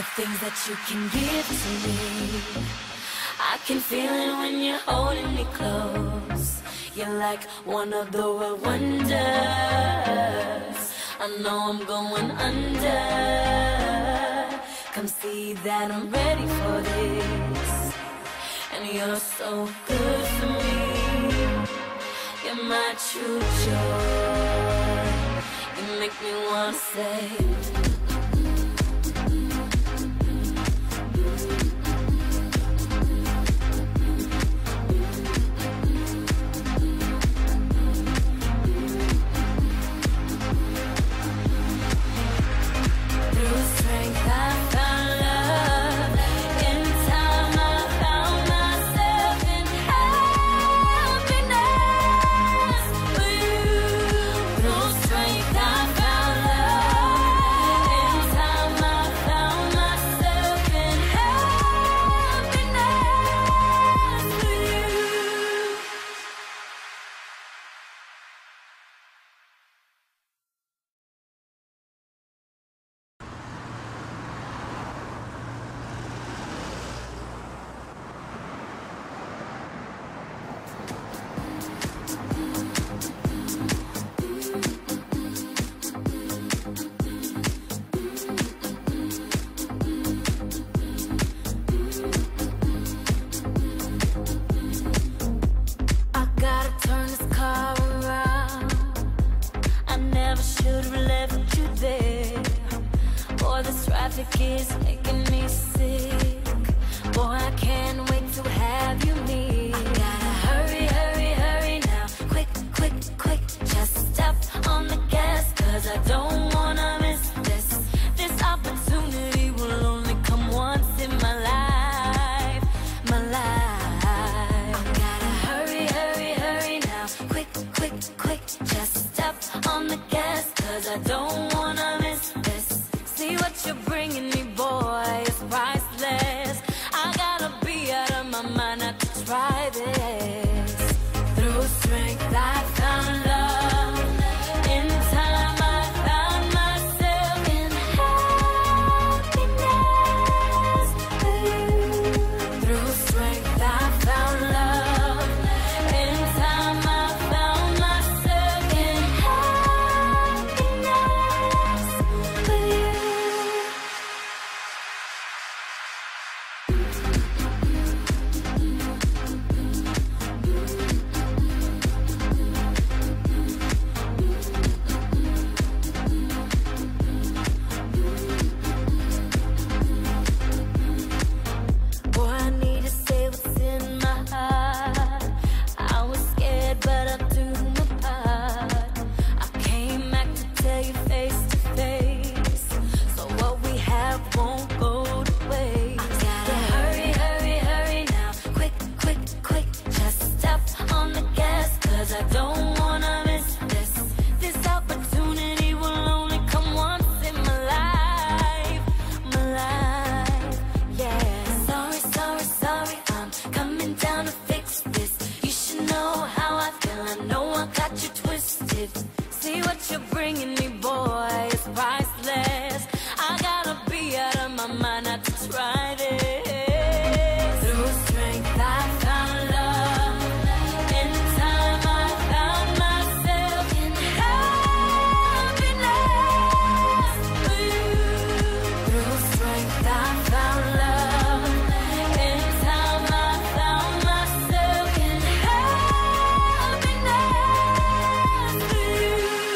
things that you can give to me. I can feel it when you're holding me close. You're like one of the world wonders. I know I'm going under. Come see that I'm ready for this. And you're so good for me. You're my true joy. You make me wanna say is making me sick. Boy, I can't wait to have you near. I gotta hurry, hurry, hurry now. Quick, quick, quick. Just step on the gas, cause I don't wanna miss this. This opportunity will only come once in my life. My life. I gotta hurry, hurry, hurry now. Quick, quick, quick. Just step on the gas, cause I don't wanna miss this. See what you're bringing me, boy, it's priceless. I gotta be out of my mind not to try this. Through strength I found love. In time I found myself in happiness. Through strength I found love. In time I found myself in happiness with you. See what you're bringing me, boy, it's priceless. I gotta be out of my mind not to try this. Through strength I found love. In time I found myself in happiness with you. Through strength I found love. In time I found myself in happiness with you.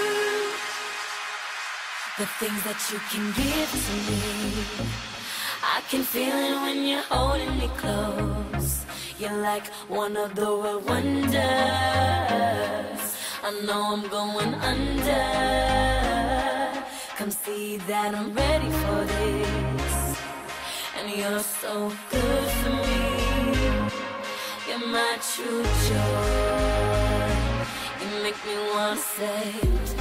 The things that you can give to me, I can feel it when you're holding me close. You're like one of the world wonders. I know I'm going under. Come see that I'm ready for this. And you're so good for me. You're my true joy. You make me wanna say